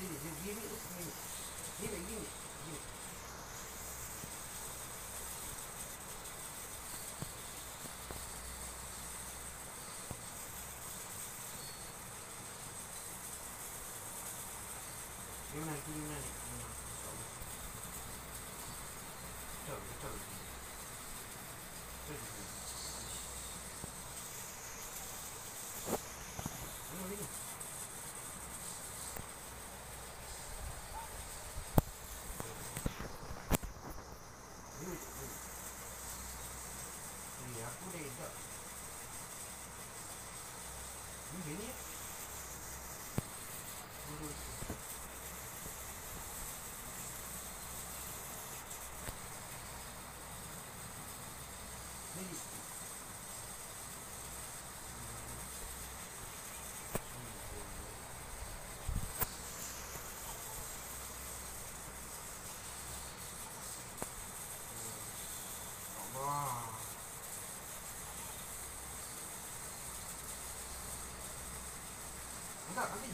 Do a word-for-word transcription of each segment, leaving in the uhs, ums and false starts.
Gini, gini, gini, gini, gini, gini, gini. Gimana, gimana nih? Betul, betul. Betul. Ano ini? Ini, ini aku dah tak. Ini gini ya? Ini. Allah. Enggak, habis.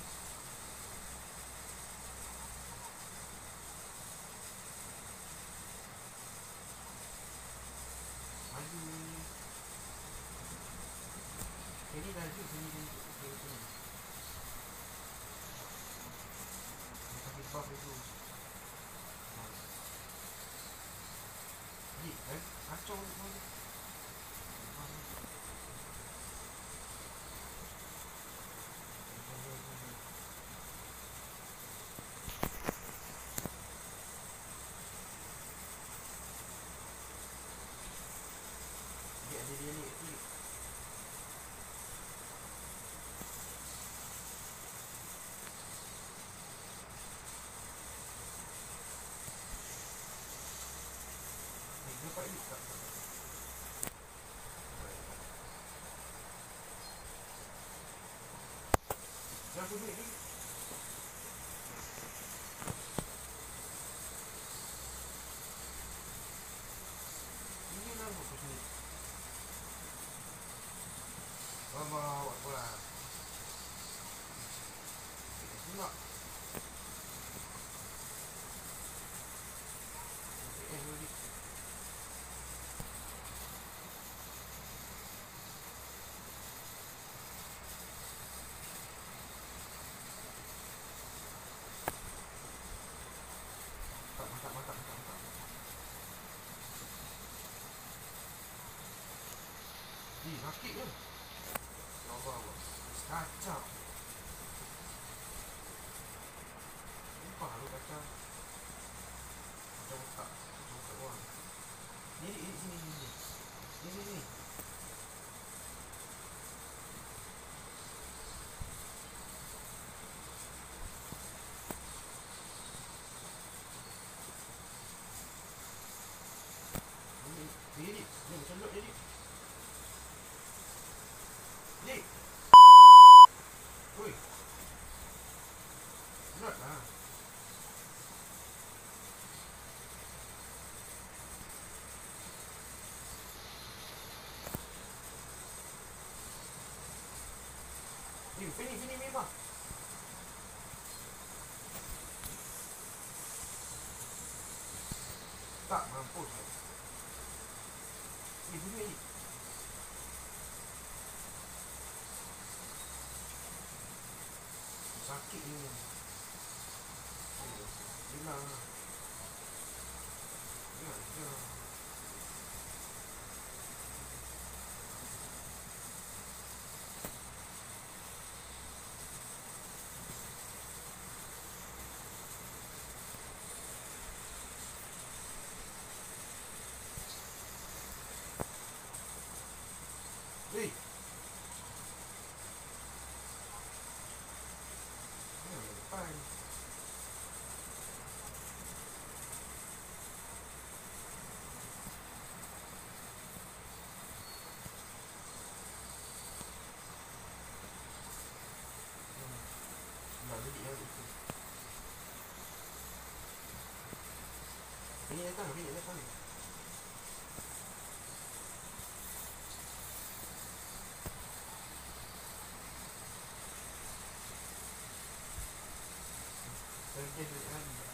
Maju. Ini laju sini sini sini sini. Tapi buff itu. Ni, eh, kacau ni. Dia ada dia ni, ni. Ni dapat ni tak? Jangan duit ni. Ini lah buat ni. Bawa buat bola. Enggak. Eh, ni. Mantap, mantap, mantap, mantap. Ni, sakit ke? Ya Allah, kacau. Lupa lu kacau. Kacau tak? Kacau kat luar. Ni, ni, sini, sini. Ni, ni, ni. Ni, ni, ni. Ni, macam duduk jadi. Ni. Oi. Not lah. Ni, sini, sini, ni, Mak. Tak, mampus. Ni, bunyi ni. Sakit ni. Hilang lah. Ya, ya. Hei. Ya, lepas. Dah jadi yang itu. Ini datang, ini datang. duit lagi.